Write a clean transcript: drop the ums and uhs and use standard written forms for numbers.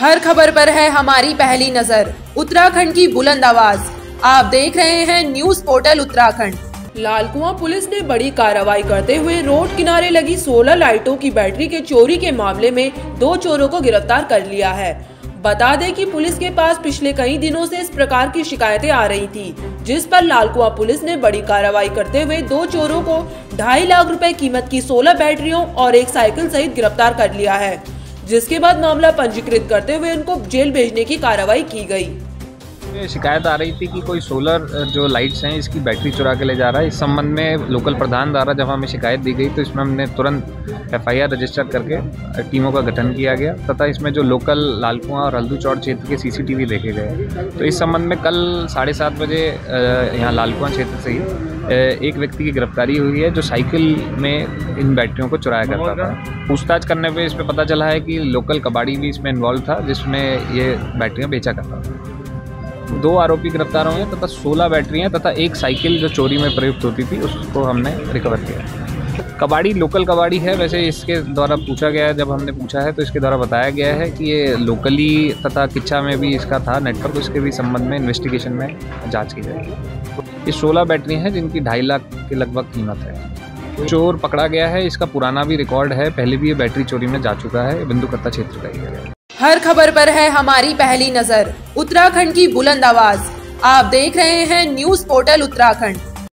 हर खबर पर है हमारी पहली नजर। उत्तराखंड की बुलंद आवाज। आप देख रहे हैं news portal Uttarakhand. Lalkuan police ने बड़ी कार्रवाई करते हुए रोड किनारे लगी 16 लाइटों की बैटरी के चोरी के मामले में 2 चोरों को गिरफ्तार कर लिया है। बता दें कि पुलिस के पास पिछले कई दिनों से इस प्रकार की शिकायतें आ रही थी, जिस पर लालकुआं पुलिस ने बड़ी कार्रवाई करते हुए 2 चोरों को 2.5 लाख रुपए कीमत की 16 बैटरियों और एक साइकिल सहित गिरफ्तार कर लिया है, जिसके बाद मामला पंजीकृत करते हुए उनको जेल भेजने की कार्रवाई की गई। शिकायत आ रही थी कि कोई सोलर जो लाइट्स हैं इसकी बैटरी चुरा के ले जा रहा है। इस संबंध में लोकल प्रधान द्वारा जब हमें शिकायत दी गई तो इसमें हमने तुरंत FIR रजिस्टर करके टीमों का गठन किया गया तथा इसमें जो लोकल लालकुआं और हल्दू चौड़ क्षेत्र के CCTV देखे गए। तो इस संबंध में कल 7:30 बजे यहाँ लालकुआं क्षेत्र से ही एक व्यक्ति की गिरफ्तारी हुई है जो साइकिल में इन बैटरियों को चुराया करता था। पूछताछ करने पे इस पर पता चला है कि लोकल कबाड़ी भी इसमें इन्वॉल्व था, जिसमें ये बैटरियाँ बेचा करता था। 2 आरोपी गिरफ्तार हुए तथा 16 बैटरियां तथा एक साइकिल जो चोरी में प्रयुक्त होती थी उसको हमने रिकवर किया। कबाड़ी लोकल कबाड़ी है। वैसे इसके द्वारा पूछा गया है, जब हमने पूछा है तो इसके द्वारा बताया गया है कि ये लोकली तथा किच्छा में भी इसका था नेटवर्क। इसके भी संबंध में इन्वेस्टिगेशन में जांच की जाएगी। ये 16 बैटरी हैं जिनकी 2.5 लाख के लगभग कीमत है। चोर पकड़ा गया है, इसका पुराना भी रिकॉर्ड है, पहले भी ये बैटरी चोरी में जा चुका है। बिंदुकत्ता क्षेत्र का ही है। हर खबर पर है हमारी पहली नजर। उत्तराखंड की बुलंद आवाज। आप देख रहे हैं न्यूज पोर्टल उत्तराखंड।